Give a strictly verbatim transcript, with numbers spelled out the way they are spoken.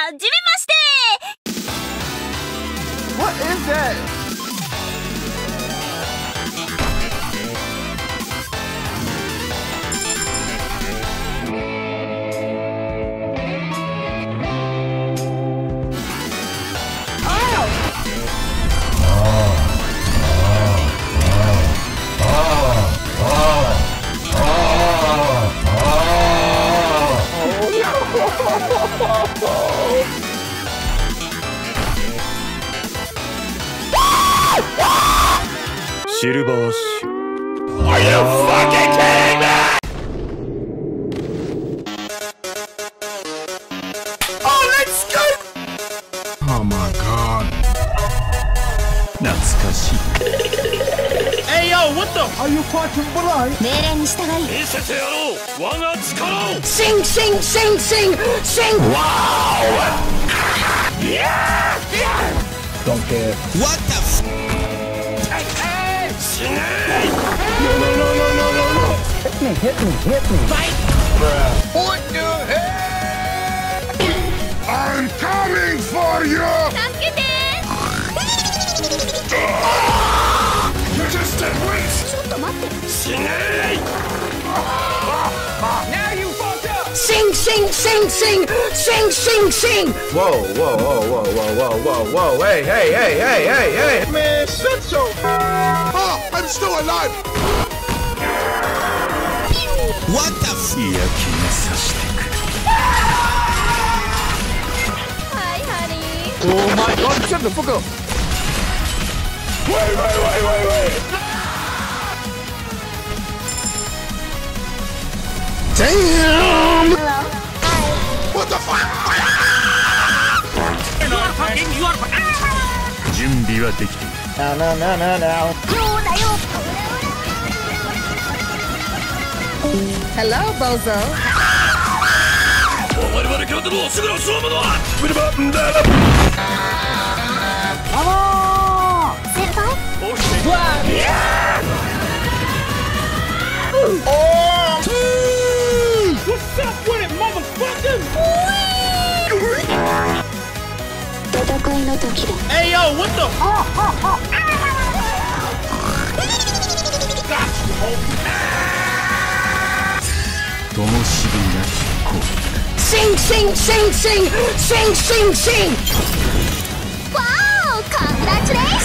はじめまして。 What is that? シルバーッシュ。 Are you fucking kidding me? Oh, let's go! Oh my god. 懐かしい。 Hey yo, what the? Are you fucking blind? 命令に従い。 見せてやろう、我が力を。 Sing, sing, sing, sing, sing! Wow! Yeah! Yeah! Don't care. What the f? Hey, hey! 死ねー! No, no, no, no, no, no, no! Hit me, hit me, hit me. Fight! What the hell? I'm coming for you! 助けて。 You just did waste! ちょっと待って。 死ねー! Now you fucked up! Sing, sing, sing, sing, sing, sing, sing! Whoa, whoa, whoa, whoa, whoa, whoa, whoa, whoa! Hey, hey, hey, hey, hey, hey! Man, shut your... Oh, I'm still alive! What the f? いや、気にさしてくれ。 はいハリー。 Oh my god, shut the fuck up! Wait, wait, wait, wait, wait! Damn! Hello. What the fuck? You are fucking, you are fucking. 準備はできている。 No, no, no, no, no. そうだよ。 Hello, Bozo. 我々からでもすぐの勝負だ。ビルバンダー。 先輩。 What's up with it, motherfucker? 戦いの時だ。 Hey yo, what the? Got you, homie. 灯火が飛行。 Sing, sing, sing, sing, sing, sing, sing. わお、カングラチュレー